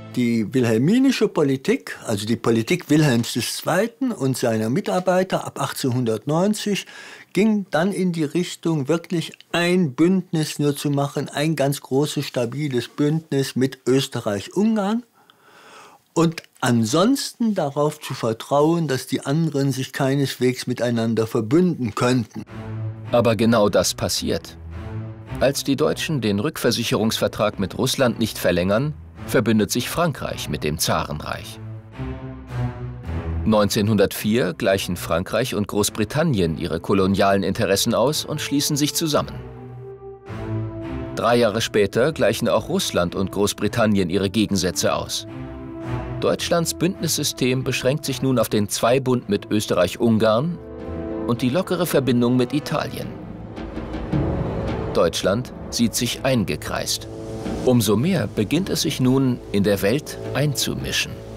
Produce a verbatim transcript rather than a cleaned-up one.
Die wilhelminische Politik, also die Politik Wilhelms des Zweiten und seiner Mitarbeiter ab achtzehnhundertneunzig, ging dann in die Richtung, wirklich ein Bündnis nur zu machen, ein ganz großes, stabiles Bündnis mit Österreich-Ungarn und ansonsten darauf zu vertrauen, dass die anderen sich keineswegs miteinander verbünden könnten. Aber genau das passiert. Als die Deutschen den Rückversicherungsvertrag mit Russland nicht verlängern, verbündet sich Frankreich mit dem Zarenreich. neunzehnhundertvier gleichen Frankreich und Großbritannien ihre kolonialen Interessen aus und schließen sich zusammen. Drei Jahre später gleichen auch Russland und Großbritannien ihre Gegensätze aus. Deutschlands Bündnissystem beschränkt sich nun auf den Zweibund mit Österreich-Ungarn und die lockere Verbindung mit Italien. Deutschland sieht sich eingekreist. Umso mehr beginnt es sich nun in der Welt einzumischen.